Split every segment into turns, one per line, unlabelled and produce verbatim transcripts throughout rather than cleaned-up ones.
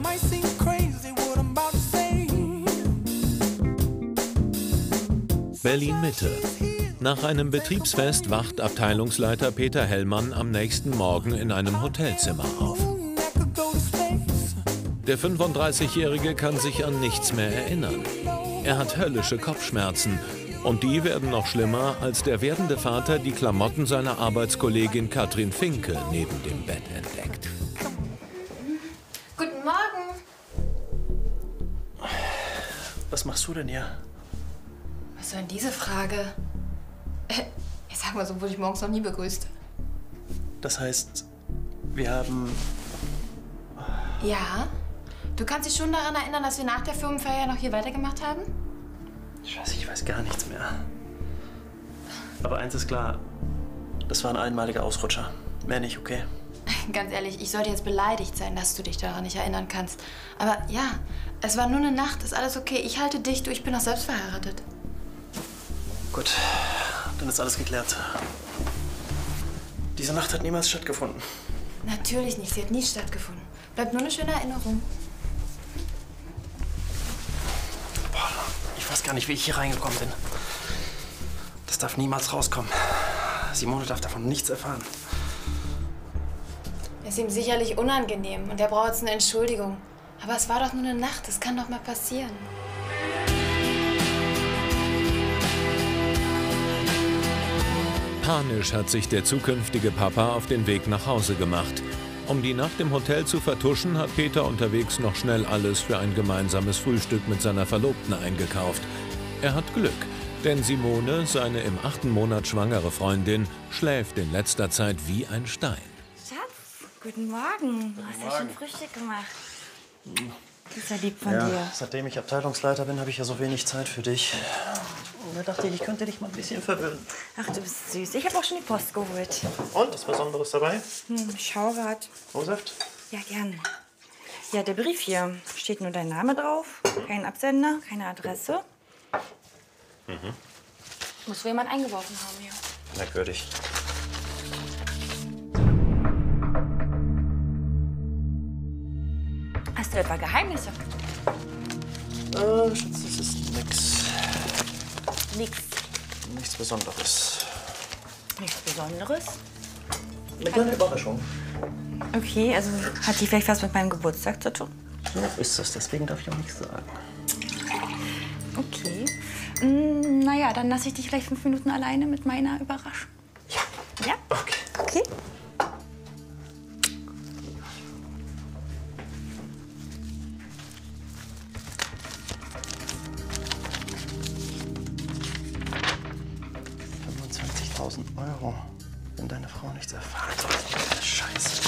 Berlin-Mitte. Nach einem Betriebsfest wacht Abteilungsleiter Peter Hellmann am nächsten Morgen in einem Hotelzimmer auf. Der fünfunddreißigjährige kann sich an nichts mehr erinnern. Er hat höllische Kopfschmerzen und die werden noch schlimmer, als der werdende Vater die Klamotten seiner Arbeitskollegin Katrin Finke neben dem Bett entdeckt.
Guten Morgen.
Was machst du denn hier?
Was soll denn diese Frage? Ich sag mal, so wurde ich morgens noch nie begrüßt.
Das heißt, wir haben...
Ja? Du kannst dich schon daran erinnern, dass wir nach der Firmenfeier noch hier weitergemacht haben?
Ich weiß, ich weiß gar nichts mehr. Aber eins ist klar, das war ein einmaliger Ausrutscher. Mehr nicht, okay?
Ganz ehrlich, ich sollte jetzt beleidigt sein, dass du dich daran nicht erinnern kannst. Aber ja, es war nur eine Nacht, ist alles okay. Ich halte dich, du, ich bin auch selbst verheiratet.
Gut, dann ist alles geklärt. Diese Nacht hat niemals stattgefunden.
Natürlich nicht, sie hat nie stattgefunden. Bleibt nur eine schöne Erinnerung.
Boah, ich weiß gar nicht, wie ich hier reingekommen bin. Das darf niemals rauskommen. Simone darf davon nichts erfahren.
Ist ihm sicherlich unangenehm und er braucht jetzt eine Entschuldigung. Aber es war doch nur eine Nacht, das kann doch mal passieren.
Panisch hat sich der zukünftige Papa auf den Weg nach Hause gemacht. Um die Nacht im Hotel zu vertuschen, hat Peter unterwegs noch schnell alles für ein gemeinsames Frühstück mit seiner Verlobten eingekauft. Er hat Glück, denn Simone, seine im achten Monat schwangere Freundin, schläft in letzter Zeit wie ein Stein.
Schatz, guten Morgen. Du hast ja schon Frühstück gemacht. Das ist ja lieb von
ja,
dir.
Seitdem ich Abteilungsleiter bin, habe ich ja so wenig Zeit für dich. Und da dachte ich, ich könnte dich mal ein bisschen verwöhnen.
Ach, du bist süß. Ich habe auch schon die Post geholt.
Und, ist Besonderes dabei?
Hm, schau grad.
O-Saft?
Ja, gerne. Ja, der Brief hier. Steht nur dein Name drauf. Kein Absender, keine Adresse.
Mhm.
Muss wohl jemand eingeworfen haben hier.
Merkwürdig.
Hast du etwa Geheimnisse?
Äh, Schatz, das ist nix.
Nix.
Nichts Besonderes.
Nichts Besonderes?
Eine kleine Überraschung.
Okay, also hat die vielleicht was mit meinem Geburtstag zu tun?
So ist es, deswegen darf ich auch nichts sagen.
Okay. Mm, naja, dann lasse ich dich vielleicht fünf Minuten alleine mit meiner Überraschung.
Ja.
Ja?
Okay.
Okay.
fünfundzwanzigtausend Euro, wenn deine Frau nichts erfahren soll. Scheiße.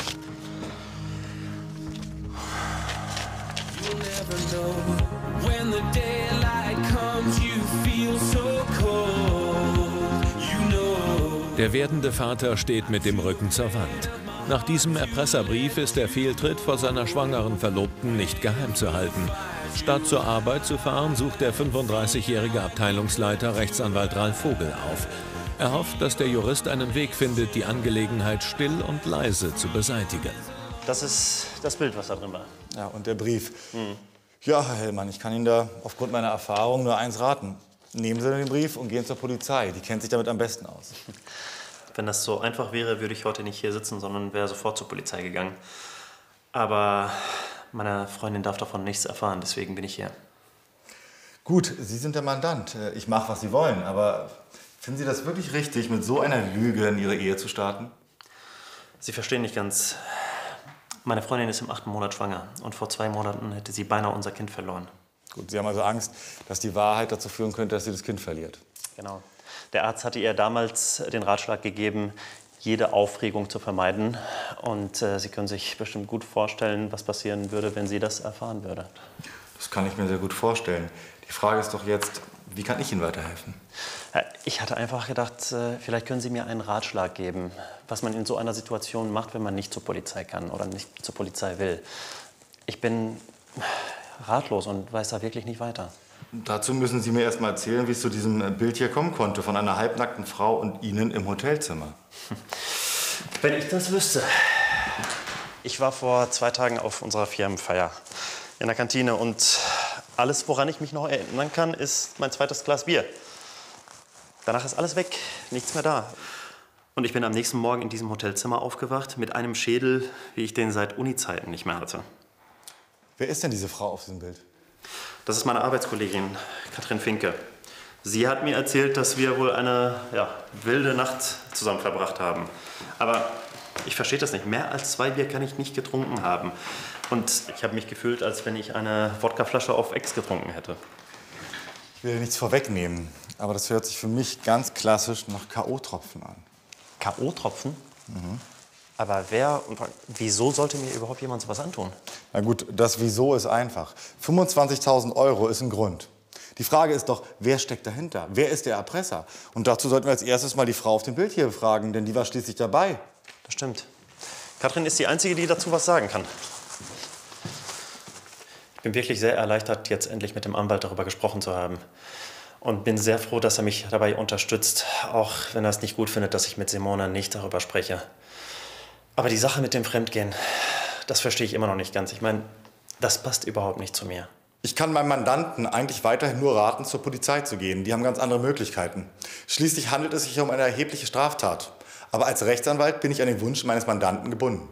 Der werdende Vater steht mit dem Rücken zur Wand. Nach diesem Erpresserbrief ist der Fehltritt vor seiner schwangeren Verlobten nicht geheim zu halten. Statt zur Arbeit zu fahren, sucht der fünfunddreißigjährige Abteilungsleiter Rechtsanwalt Ralf Vogel auf. Er hofft, dass der Jurist einen Weg findet, die Angelegenheit still und leise zu beseitigen.
Das ist das Bild, was da drin war.
Ja, und der Brief.
Hm.
Ja, Herr Hellmann, ich kann Ihnen da aufgrund meiner Erfahrung nur eins raten. Nehmen Sie den Brief und gehen zur Polizei. Die kennt sich damit am besten aus.
Wenn das so einfach wäre, würde ich heute nicht hier sitzen, sondern wäre sofort zur Polizei gegangen. Aber meine Freundin darf davon nichts erfahren, deswegen bin ich hier.
Gut, Sie sind der Mandant. Ich mache, was Sie wollen. Aber finden Sie das wirklich richtig, mit so einer Lüge in Ihre Ehe zu starten?
Sie verstehen nicht ganz. Meine Freundin ist im achten Monat schwanger. Und vor zwei Monaten hätte sie beinahe unser Kind verloren.
Gut, Sie haben also Angst, dass die Wahrheit dazu führen könnte, dass sie das Kind verliert.
Genau. Der Arzt hatte ihr damals den Ratschlag gegeben, jede Aufregung zu vermeiden. Und äh, Sie können sich bestimmt gut vorstellen, was passieren würde, wenn sie das erfahren würde.
Das kann ich mir sehr gut vorstellen. Die Frage ist doch jetzt, wie kann ich Ihnen weiterhelfen?
Ja, ich hatte einfach gedacht, äh, vielleicht können Sie mir einen Ratschlag geben, was man in so einer Situation macht, wenn man nicht zur Polizei kann oder nicht zur Polizei will. Ich bin ratlos und weiß da wirklich nicht weiter.
Dazu müssen Sie mir erst mal erzählen, wie es zu diesem Bild hier kommen konnte, von einer halbnackten Frau und Ihnen im Hotelzimmer.
Wenn ich das wüsste. Ich war vor zwei Tagen auf unserer Firmenfeier. in der Kantine. Und alles, woran ich mich noch erinnern kann, ist mein zweites Glas Bier. Danach ist alles weg, nichts mehr da. Und ich bin am nächsten Morgen in diesem Hotelzimmer aufgewacht mit einem Schädel, wie ich den seit Uni-Zeiten nicht mehr hatte.
Wer ist denn diese Frau auf diesem Bild?
Das ist meine Arbeitskollegin, Katrin Finke. Sie hat mir erzählt, dass wir wohl eine ja, wilde Nacht zusammen verbracht haben. Aber ich verstehe das nicht. Mehr als zwei Bier kann ich nicht getrunken haben. Und ich habe mich gefühlt, als wenn ich eine Wodkaflasche auf Ex getrunken hätte.
Ich will nichts vorwegnehmen, aber das hört sich für mich ganz klassisch nach K O-Tropfen an.
K O-Tropfen? Mhm. Aber wer und wieso sollte mir überhaupt jemand sowas antun?
Na gut, das Wieso ist einfach. fünfundzwanzigtausend Euro ist ein Grund. Die Frage ist doch, wer steckt dahinter? Wer ist der Erpresser? Und dazu sollten wir als erstes mal die Frau auf dem Bild hier befragen, denn die war schließlich dabei.
Das stimmt. Katrin ist die Einzige, die dazu was sagen kann. Ich bin wirklich sehr erleichtert, jetzt endlich mit dem Anwalt darüber gesprochen zu haben. Und bin sehr froh, dass er mich dabei unterstützt, auch wenn er es nicht gut findet, dass ich mit Simone nicht darüber spreche. Aber die Sache mit dem Fremdgehen, das verstehe ich immer noch nicht ganz. Ich meine, das passt überhaupt nicht zu mir.
Ich kann meinem Mandanten eigentlich weiterhin nur raten, zur Polizei zu gehen. Die haben ganz andere Möglichkeiten. Schließlich handelt es sich um eine erhebliche Straftat. Aber als Rechtsanwalt bin ich an den Wunsch meines Mandanten gebunden.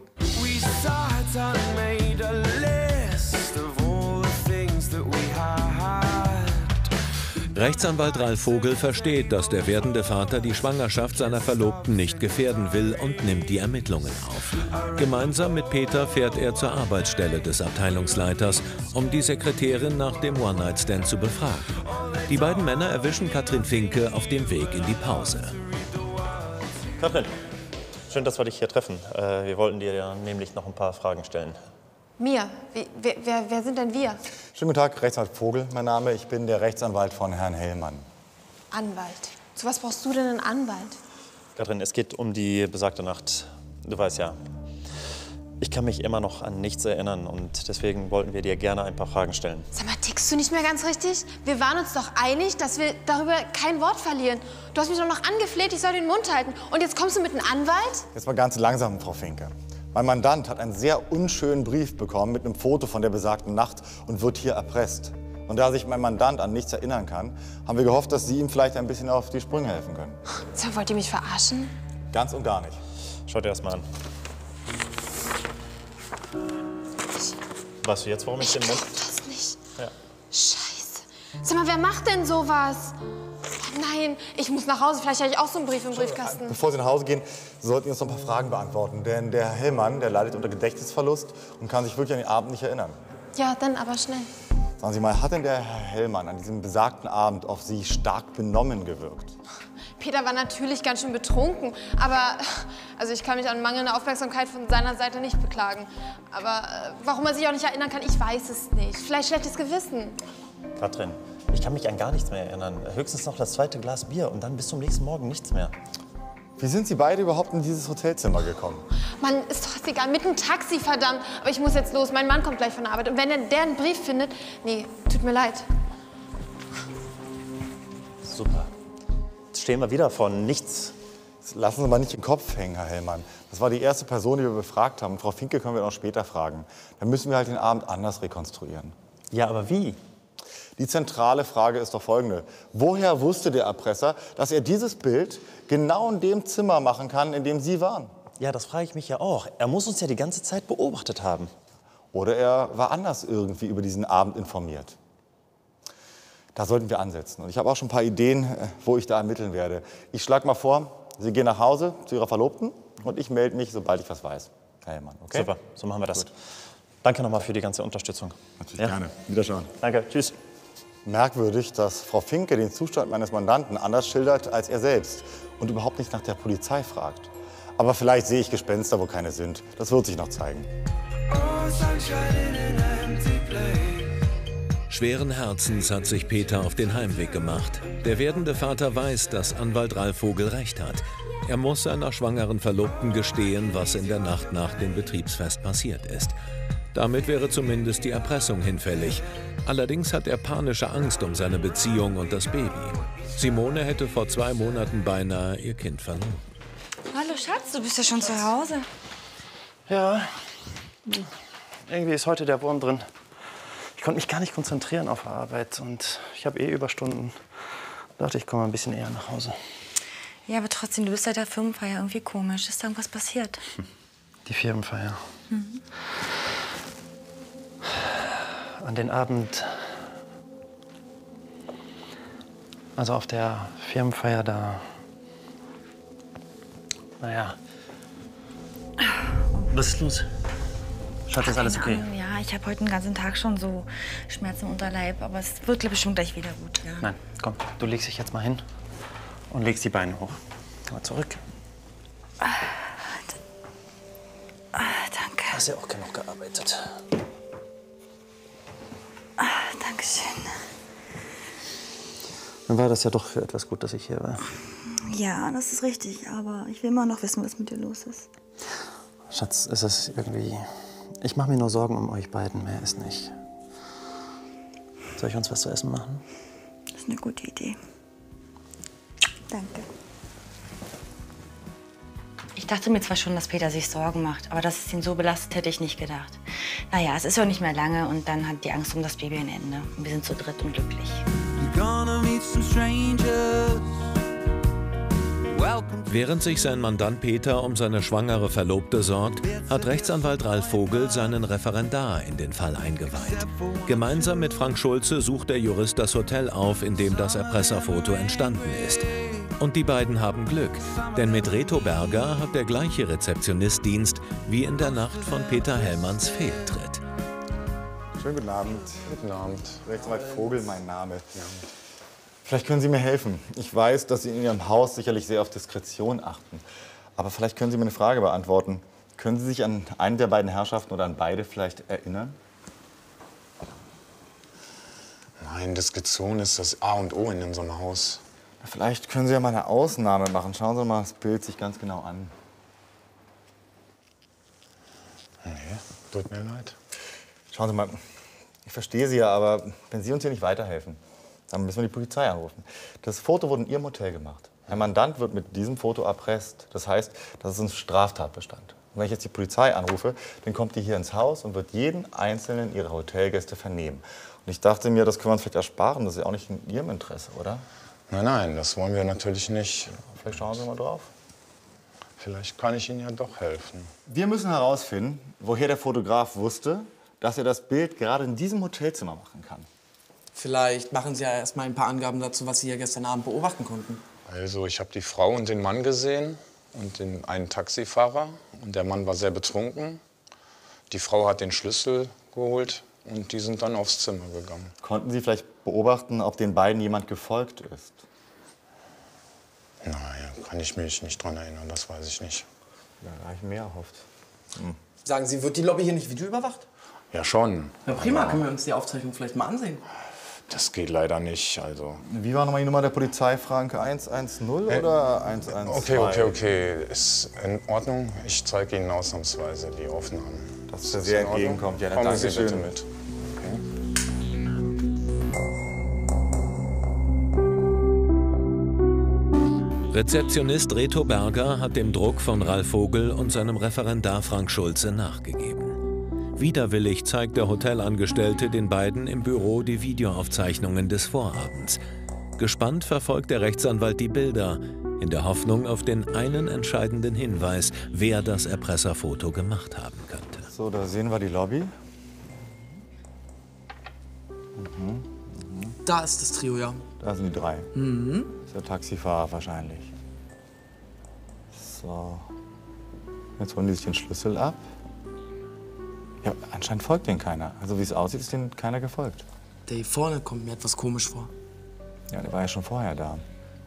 Rechtsanwalt Ralf Vogel versteht, dass der werdende Vater die Schwangerschaft seiner Verlobten nicht gefährden will und nimmt die Ermittlungen auf. Gemeinsam mit Peter fährt er zur Arbeitsstelle des Abteilungsleiters, um die Sekretärin nach dem One-Night-Stand zu befragen. Die beiden Männer erwischen Katrin Finke auf dem Weg in die Pause.
Katrin, schön, dass wir dich hier treffen. Äh, wir wollten dir ja nämlich noch ein paar Fragen stellen.
Mir? Wie, wer, wer, wer sind denn wir?
Schönen guten Tag, Rechtsanwalt Vogel, mein Name. Ich bin der Rechtsanwalt von Herrn Hellmann.
Anwalt. Zu was brauchst du denn einen Anwalt?
Katrin, es geht um die besagte Nacht. Du weißt ja, ich kann mich immer noch an nichts erinnern und deswegen wollten wir dir gerne ein paar Fragen stellen.
Sag mal, tickst du nicht mehr ganz richtig? Wir waren uns doch einig, dass wir darüber kein Wort verlieren. Du hast mich doch noch angefleht, ich soll den Mund halten. Und jetzt kommst du mit einem Anwalt?
Jetzt mal ganz langsam, Frau Finke. Mein Mandant hat einen sehr unschönen Brief bekommen mit einem Foto von der besagten Nacht und wird hier erpresst. Und da sich mein Mandant an nichts erinnern kann, haben wir gehofft, dass Sie ihm vielleicht ein bisschen auf die Sprünge helfen können.
So, wollt ihr mich verarschen?
Ganz und gar nicht.
Schau dir das mal an. Weißt du jetzt, warum ich, ich den Mund...
das nicht.
Ja.
Scheiße. Sag mal, wer macht denn sowas? Nein, ich muss nach Hause. Vielleicht habe ich auch so einen Brief im Briefkasten.
Bevor Sie nach Hause gehen, sollten Sie uns noch ein paar Fragen beantworten. Denn der Herr Hellmann, der leidet unter Gedächtnisverlust und kann sich wirklich an den Abend nicht erinnern.
Ja, dann aber schnell.
Sagen Sie mal, hat denn der Herr Hellmann an diesem besagten Abend auf Sie stark benommen gewirkt?
Peter war natürlich ganz schön betrunken, aber also ich kann mich an mangelnde Aufmerksamkeit von seiner Seite nicht beklagen. Aber äh, warum er sich auch nicht erinnern kann, ich weiß es nicht. Vielleicht schlechtes Gewissen.
Katrin, ich kann mich an gar nichts mehr erinnern. Höchstens noch das zweite Glas Bier und dann bis zum nächsten Morgen nichts mehr.
Wie sind Sie beide überhaupt in dieses Hotelzimmer gekommen?
Mann, ist doch egal, mit dem Taxi, verdammt. Aber ich muss jetzt los, mein Mann kommt gleich von der Arbeit. Und wenn er der einen Brief findet, nee, tut mir leid.
Super. Jetzt stehen wir wieder vor nichts.
Lassen Sie mal nicht den Kopf hängen, Herr Hellmann. Das war die erste Person, die wir befragt haben. Frau Finke können wir noch später fragen. Dann müssen wir halt den Abend anders rekonstruieren.
Ja, aber wie?
Die zentrale Frage ist doch folgende. Woher wusste der Erpresser, dass er dieses Bild genau in dem Zimmer machen kann, in dem Sie waren?
Ja, das frage ich mich ja auch. Er muss uns ja die ganze Zeit beobachtet haben.
Oder er war anders irgendwie über diesen Abend informiert. Da sollten wir ansetzen. Und ich habe auch schon ein paar Ideen, wo ich da ermitteln werde. Ich schlage mal vor, Sie gehen nach Hause zu Ihrer Verlobten und ich melde mich, sobald ich was weiß. Herr Hellmann, okay?
Super, so machen wir das. Gut. Danke nochmal für die ganze Unterstützung.
Natürlich ja. Gerne. Wiederschauen.
Danke, tschüss.
Merkwürdig, dass Frau Finke den Zustand meines Mandanten anders schildert als er selbst und überhaupt nicht nach der Polizei fragt. Aber vielleicht sehe ich Gespenster, wo keine sind. Das wird sich noch zeigen.
Schweren Herzens hat sich Peter auf den Heimweg gemacht. Der werdende Vater weiß, dass Anwalt Ralf Vogel recht hat. Er muss seiner schwangeren Verlobten gestehen, was in der Nacht nach dem Betriebsfest passiert ist. Damit wäre zumindest die Erpressung hinfällig. Allerdings hat er panische Angst um seine Beziehung und das Baby. Simone hätte vor zwei Monaten beinahe ihr Kind verloren.
Hallo Schatz, du bist ja schon zu Hause.
Ja, irgendwie ist heute der Wurm drin. konnte mich gar nicht konzentrieren auf Arbeit und ich habe eh Überstunden. Da dachte ich, komme ein bisschen eher nach Hause.
Ja, aber trotzdem, du bist seit der Firmenfeier irgendwie komisch. Ist da irgendwas passiert?
Die Firmenfeier.
Mhm.
An den Abend, also auf der Firmenfeier, da, naja. Was ist los? Schatz, ist alles okay?
Ja, ich habe heute den ganzen Tag schon so Schmerzen im Unterleib, aber es wird bestimmt gleich wieder gut, ja.
Nein, komm, du legst dich jetzt mal hin und legst die Beine hoch. Mal zurück.
Ah, ah, danke.
Hast ja auch genug gearbeitet.
Ah, Dankeschön.
Dann war das ja doch für etwas gut, dass ich hier war.
Ja, das ist richtig, aber ich will immer noch wissen, was mit dir los ist.
Schatz, ist es irgendwie... Ich mache mir nur Sorgen um euch beiden, mehr ist nicht. Soll ich uns was zu essen machen?
Das ist eine gute Idee. Danke. Ich dachte mir zwar schon, dass Peter sich Sorgen macht, aber dass es ihn so belastet, hätte ich nicht gedacht. Naja, es ist ja nicht mehr lange und dann hat die Angst um das Baby ein Ende. Und wir sind zu dritt und glücklich.
Während sich sein Mandant Peter um seine schwangere Verlobte sorgt, hat Rechtsanwalt Ralf Vogel seinen Referendar in den Fall eingeweiht. Gemeinsam mit Frank Schulze sucht der Jurist das Hotel auf, in dem das Erpresserfoto entstanden ist. Und die beiden haben Glück, denn mit Reto Berger hat der gleiche Rezeptionist Dienst wie in der Nacht von Peter Hellmanns Fehltritt.
Schönen guten Abend.
Guten Abend.
Rechtsanwalt Vogel, mein Name. Ja. Vielleicht können Sie mir helfen. Ich weiß, dass Sie in Ihrem Haus sicherlich sehr auf Diskretion achten. Aber vielleicht können Sie mir eine Frage beantworten. Können Sie sich an einen der beiden Herrschaften oder an beide vielleicht erinnern?
Nein, Diskretion ist das A und O in so einem Haus.
Vielleicht können Sie ja mal eine Ausnahme machen. Schauen Sie mal das Bild sich ganz genau an.
Nee, tut mir leid.
Schauen Sie mal, ich verstehe Sie ja, aber wenn Sie uns hier nicht weiterhelfen, dann müssen wir die Polizei anrufen. Das Foto wurde in Ihrem Hotel gemacht. Herr Mandant wird mit diesem Foto erpresst. Das heißt, das ist ein Straftatbestand. Und wenn ich jetzt die Polizei anrufe, dann kommt die hier ins Haus und wird jeden einzelnen Ihrer Hotelgäste vernehmen. Und ich dachte mir, das können wir uns vielleicht ersparen. Das ist ja auch nicht in Ihrem Interesse, oder?
Nein, nein, das wollen wir natürlich nicht.
Vielleicht schauen Sie mal drauf.
Vielleicht kann ich Ihnen ja doch helfen.
Wir müssen herausfinden, woher der Fotograf wusste, dass er das Bild gerade in diesem Hotelzimmer machen kann.
Vielleicht machen Sie ja erst mal ein paar Angaben dazu, was Sie hier gestern Abend beobachten konnten.
Also, ich habe die Frau und den Mann gesehen und den einen Taxifahrer. Und der Mann war sehr betrunken. Die Frau hat den Schlüssel geholt und die sind dann aufs Zimmer gegangen.
Konnten Sie vielleicht beobachten, ob den beiden jemand gefolgt ist?
Nein, kann ich mich nicht dran erinnern, das weiß ich nicht.
Ja, da habe ich mehr erhofft. Hm.
Sagen Sie, wird die Lobby hier nicht videoüberwacht?
Ja, schon.
Ja, prima, können wir uns die Aufzeichnung vielleicht mal ansehen.
Das geht leider nicht, also...
Wie war nochmal die Nummer der Polizei, Frank? eins eins null
Äh,
oder eins eins zwei?
Okay, okay, okay. Ist in Ordnung. Ich zeige Ihnen ausnahmsweise die Aufnahmen.
Das ist sehr entgegenkommt. Ja,
Kommen Sie
danke
bitte
schön.
mit. Okay.
Rezeptionist Reto Berger hat dem Druck von Ralf Vogel und seinem Referendar Frank Schulze nachgegeben. Widerwillig zeigt der Hotelangestellte den beiden im Büro die Videoaufzeichnungen des Vorabends. Gespannt verfolgt der Rechtsanwalt die Bilder, in der Hoffnung auf den einen entscheidenden Hinweis, wer das Erpresserfoto gemacht haben könnte.
So, da sehen wir die Lobby. Mhm. Mhm.
Da ist das Trio, ja.
Da sind die drei.
Mhm.
Das ist der Taxifahrer wahrscheinlich. So. Jetzt holen die sich den Schlüssel ab. Ja, anscheinend folgt denen keiner. Also wie es aussieht, ist denen keiner gefolgt.
Der hier vorne kommt mir etwas komisch vor.
Ja, der war ja schon vorher da.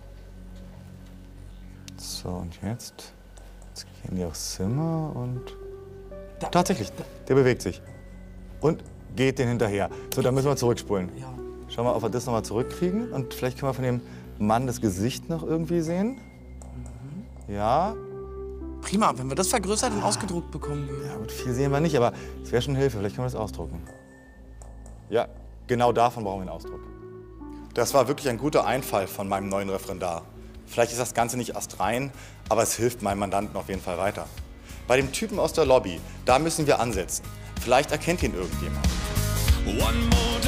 So, und jetzt? Jetzt gehen die aufs Zimmer und...
Da,
Tatsächlich, der bewegt sich. Und geht den hinterher. So, dann müssen wir zurückspulen.
Ja.
Schauen wir, ob wir das noch mal zurückkriegen. Und vielleicht können wir von dem Mann das Gesicht noch irgendwie sehen. Mhm. Ja.
Prima, wenn wir das vergrößert und ausgedruckt bekommen würden.
Ja, gut, viel sehen wir nicht, aber es wäre schon Hilfe. Vielleicht können wir das ausdrucken. Ja, genau davon brauchen wir einen Ausdruck. Das war wirklich ein guter Einfall von meinem neuen Referendar. Vielleicht ist das Ganze nicht astrein, aber es hilft meinem Mandanten auf jeden Fall weiter. Bei dem Typen aus der Lobby, da müssen wir ansetzen. Vielleicht erkennt ihn irgendjemand. One more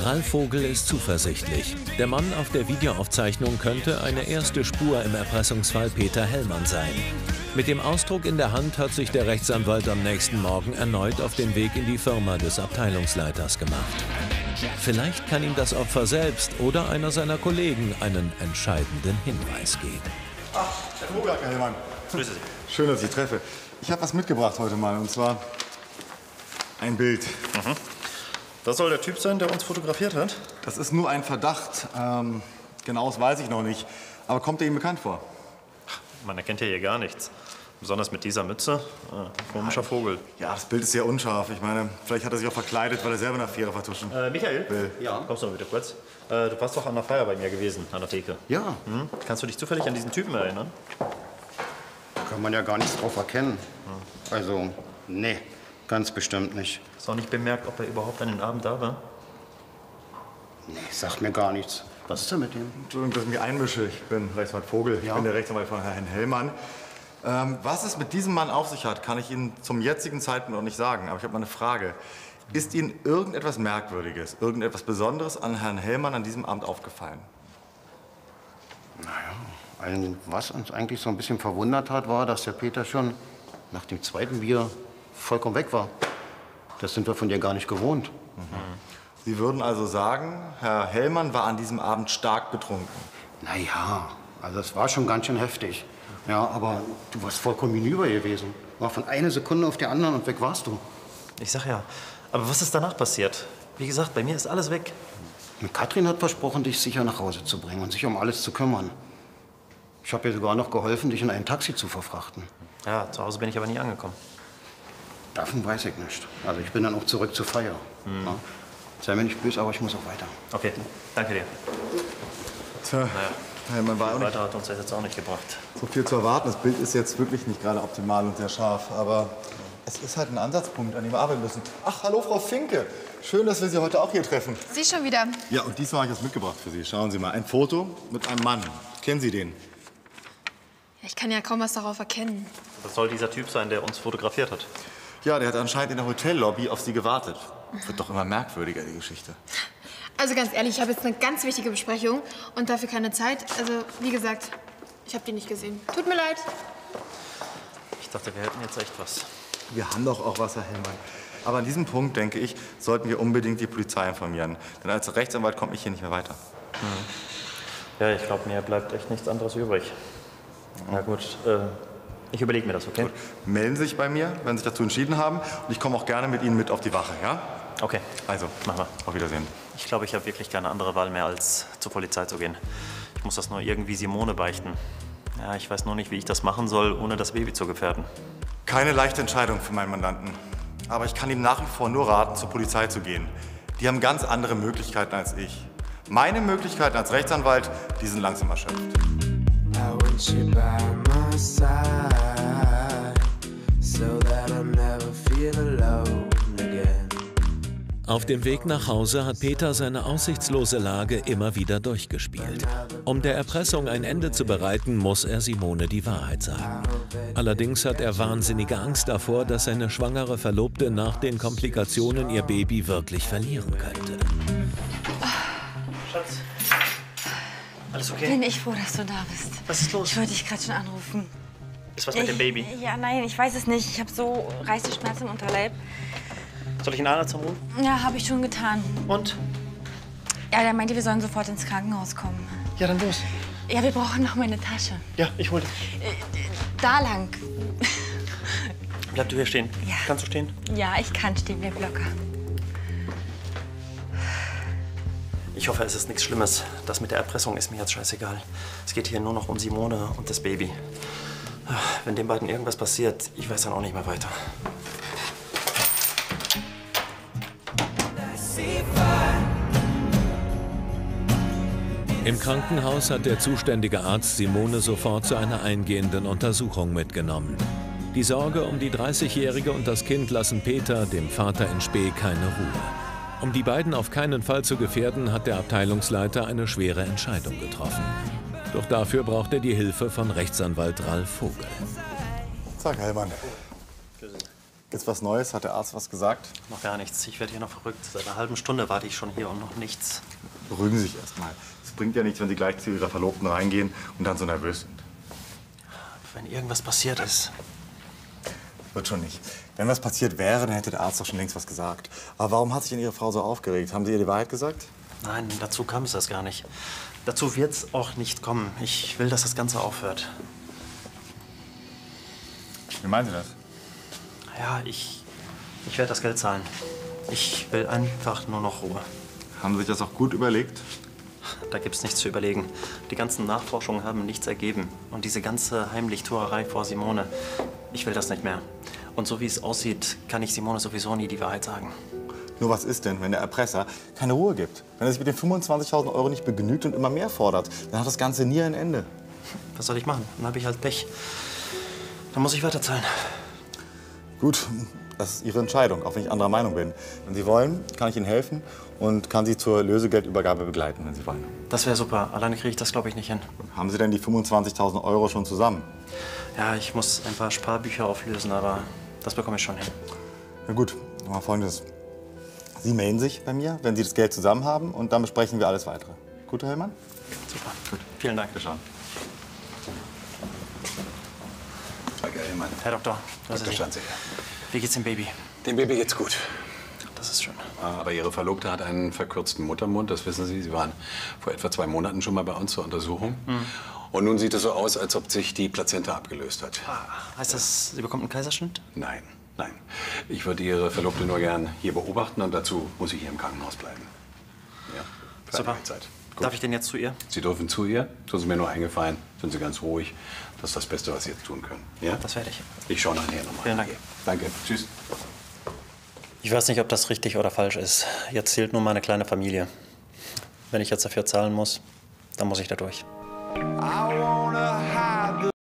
Ralf Vogel ist zuversichtlich. Der Mann auf der Videoaufzeichnung könnte eine erste Spur im Erpressungsfall Peter Hellmann sein. Mit dem Ausdruck in der Hand hat sich der Rechtsanwalt am nächsten Morgen erneut auf den Weg in die Firma des Abteilungsleiters gemacht. Vielleicht kann ihm das Opfer selbst oder einer seiner Kollegen einen entscheidenden Hinweis geben.
Ach, Herr Vogel, Herr Hellmann.
Grüße Sie.
Schön, dass ich Sie treffe. Ich habe was mitgebracht heute mal, und zwar ein Bild.
Mhm. Das soll der Typ sein, der uns fotografiert hat?
Das ist nur ein Verdacht. Ähm, genaues weiß ich noch nicht. Aber kommt er Ihnen bekannt vor?
Man erkennt ja hier gar nichts. Besonders mit dieser Mütze. Ah, komischer Vogel.
Ja, das Bild ist sehr unscharf. Ich meine, vielleicht hat er sich auch verkleidet, weil er selber eine Affäre vertuschen
Äh, Michael?
will.
Ja? Kommst du mal bitte kurz? Äh, du warst doch an der Feier bei mir gewesen, an der Theke.
Ja,
Hm? Kannst du dich zufällig an diesen Typen erinnern?
kann man ja gar nichts drauf erkennen. Also, nee, ganz bestimmt nicht.
Hast du auch nicht bemerkt, ob er überhaupt an den Abend da war?
Nee, sagt mir gar nichts. Was ist denn mit dem?
Entschuldigung, dass ich mich einmische. Ich bin Rechtsanwalt Vogel. Ich
Ja.
bin der Rechtsanwalt von Herrn Hellmann. Ähm, was es mit diesem Mann auf sich hat, kann ich Ihnen zum jetzigen Zeitpunkt noch nicht sagen. Aber ich habe mal eine Frage. Ist Ihnen irgendetwas Merkwürdiges, irgendetwas Besonderes an Herrn Hellmann an diesem Abend aufgefallen?
Ein, was uns eigentlich so ein bisschen verwundert hat, war, dass der Peter schon nach dem zweiten Bier vollkommen weg war. Das sind wir von dir gar nicht gewohnt.
Sie würden also sagen, Herr Hellmann war an diesem Abend stark betrunken.
Na ja, also es war schon ganz schön heftig. Ja, aber du warst vollkommen hinüber gewesen. War von einer Sekunde auf die andere und weg warst du.
Ich sag ja. Aber was ist danach passiert? Wie gesagt, bei mir ist alles weg.
Und Katrin hat versprochen, dich sicher nach Hause zu bringen und sich um alles zu kümmern. Ich habe ihr sogar noch geholfen, dich in ein Taxi zu verfrachten.
Ja, zu Hause bin ich aber nie angekommen.
Davon weiß ich nicht. Also ich bin dann auch zurück zur Feier.
Hm.
Ja. Sei mir nicht böse, aber ich muss auch weiter.
Okay, danke dir.
Tja,
Naja,
Hellmann war auch nicht
weiter hat uns das jetzt auch nicht gebracht.
so viel zu erwarten. Das Bild ist jetzt wirklich nicht gerade optimal und sehr scharf. Aber es ist halt ein Ansatzpunkt, an dem wir arbeiten müssen. Ach, hallo, Frau Finke. Schön, dass wir Sie heute auch hier treffen.
Sie schon wieder.
Ja, und diesmal habe ich was mitgebracht für Sie. Schauen Sie mal, ein Foto mit einem Mann. Kennen Sie den?
Ich kann ja kaum was darauf erkennen.
Das soll dieser Typ sein, der uns fotografiert hat.
Ja, der hat anscheinend in der Hotellobby auf Sie gewartet. Wird doch immer merkwürdiger, die Geschichte.
Also ganz ehrlich, ich habe jetzt eine ganz wichtige Besprechung und dafür keine Zeit. Also wie gesagt, ich habe die nicht gesehen. Tut mir leid.
Ich dachte, wir hätten jetzt echt was.
Wir haben doch auch was, Herr Hellmann. Aber an diesem Punkt, denke ich, sollten wir unbedingt die Polizei informieren. Denn als Rechtsanwalt komme ich hier nicht mehr weiter.
Ja, ich glaube, mir bleibt echt nichts anderes übrig. Na gut, äh, ich überlege mir das, okay?
Gut. Melden Sie sich bei mir, wenn Sie sich dazu entschieden haben. Und ich komme auch gerne mit Ihnen mit auf die Wache, ja?
Okay,
Also,
machen wir.
auf Wiedersehen.
Ich glaube, ich habe wirklich keine andere Wahl mehr, als zur Polizei zu gehen. Ich muss das nur irgendwie Simone beichten. Ja, ich weiß nur nicht, wie ich das machen soll, ohne das Baby zu gefährden.
Keine leichte Entscheidung für meinen Mandanten. Aber ich kann ihm nach wie vor nur raten, zur Polizei zu gehen. Die haben ganz andere Möglichkeiten als ich. Meine Möglichkeiten als Rechtsanwalt, die sind langsam erschöpft.
I want you by my side, so that I never feel alone again.
Auf dem Weg nach Hause hat Peter seine aussichtslose Lage immer wieder durchgespielt. Um der Erpressung ein Ende zu bereiten, muss er Simone die Wahrheit sagen. Allerdings hat er wahnsinnige Angst davor, dass seine schwangere Verlobte nach den Komplikationen ihr Baby wirklich verlieren könnte.
Schatz, alles okay?
Bin ich froh, dass du da bist.
Was ist los?
Ich wollte dich gerade schon anrufen.
Ist was mit dem Baby?
Ja, nein, ich weiß es nicht. Ich habe so reiße Schmerzen im Unterleib.
Soll ich einen Arzt anrufen?
Ja, habe ich schon getan.
Und?
Ja, der meinte, wir sollen sofort ins Krankenhaus kommen.
Ja, dann los.
Ja, wir brauchen noch meine Tasche.
Ja, ich hol dich.
Da lang.
Bleib du hier stehen.
Ja.
Kannst du stehen?
Ja, ich kann stehen, bleib locker.
Ich hoffe, es ist nichts Schlimmes. Das mit der Erpressung ist mir jetzt scheißegal. Es geht hier nur noch um Simone und das Baby. Wenn den beiden irgendwas passiert, ich weiß dann auch nicht mehr weiter.
Im Krankenhaus hat der zuständige Arzt Simone sofort zu einer eingehenden Untersuchung mitgenommen. Die Sorge um die dreißigjährige und das Kind lassen Peter, dem Vater in Spee, keine Ruhe. Um die beiden auf keinen Fall zu gefährden, hat der Abteilungsleiter eine schwere Entscheidung getroffen. Doch dafür braucht er die Hilfe von Rechtsanwalt Ralf Vogel.
Sag, Hellmann. jetzt was Neues? Hat der Arzt was gesagt?
Noch gar nichts. Ich werde hier noch verrückt. Seit einer halben Stunde warte ich schon hier und noch nichts.
Beruhigen Sie sich erst mal. Es bringt ja nichts, wenn Sie gleich zu Ihrer Verlobten reingehen und dann so nervös sind.
Wenn irgendwas passiert ist.
Wird schon nicht. Wenn was passiert wäre, dann hätte der Arzt doch schon längst was gesagt. Aber warum hat sich denn Ihre Frau so aufgeregt? Haben Sie ihr die Wahrheit gesagt?
Nein, dazu kam es das gar nicht. Dazu wird es auch nicht kommen. Ich will, dass das Ganze aufhört.
Wie meinen Sie das?
Ja, ich, ich werde das Geld zahlen. Ich will einfach nur noch Ruhe.
Haben Sie sich das auch gut überlegt?
Da gibt's nichts zu überlegen. Die ganzen Nachforschungen haben nichts ergeben. Und diese ganze Heimlichtuerei vor Simone, ich will das nicht mehr. Und so wie es aussieht, kann ich Simone sowieso nie die Wahrheit sagen.
Nur was ist denn, wenn der Erpresser keine Ruhe gibt? Wenn er sich mit den fünfundzwanzigtausend Euro nicht begnügt und immer mehr fordert, dann hat das Ganze nie ein Ende.
Was soll ich machen? Dann habe ich halt Pech. Dann muss ich weiterzahlen.
Gut, das ist Ihre Entscheidung, auch wenn ich anderer Meinung bin. Wenn Sie wollen, kann ich Ihnen helfen und kann Sie zur Lösegeldübergabe begleiten, wenn Sie wollen.
Das wäre super. Alleine kriege ich das, glaube ich, nicht hin.
Haben Sie denn die fünfundzwanzigtausend Euro schon zusammen?
Ja, ich muss ein paar Sparbücher auflösen, aber das bekomme ich schon hin.
Na gut, dann mal Folgendes. Sie melden sich bei mir, wenn Sie das Geld zusammen haben, und dann besprechen wir alles Weitere. Gut, Herr Hellmann?
Super. Gut. Vielen Dank.
Bitte schön.
Herr Hellmann.
Herr Doktor,
Doktor Stanziger.
Wie geht's dem Baby?
Dem Baby geht's gut.
Das ist schön.
Aber Ihre Verlobte hat einen verkürzten Muttermund, das wissen Sie. Sie waren vor etwa zwei Monaten schon mal bei uns zur Untersuchung.
Mhm.
Und nun sieht es so aus, als ob sich die Plazenta abgelöst hat.
Heißt das, sie bekommt einen Kaiserschnitt?
Nein, nein. Ich würde Ihre Verlobte nur gern hier beobachten und dazu muss sie hier im Krankenhaus bleiben. Ja, für
Super.
einige Zeit. Gut.
Darf ich denn jetzt zu ihr?
Sie dürfen zu ihr. Tun Sie mir nur eingefallen. Sind Sie ganz ruhig. Das ist das Beste, was Sie jetzt tun können. Ja?
Das werde ich.
Ich schaue nachher nochmal.
Vielen Dank.
Danke. Tschüss.
Ich weiß nicht, ob das richtig oder falsch ist. Jetzt zählt nur meine kleine Familie. Wenn ich jetzt dafür zahlen muss, dann muss ich da durch.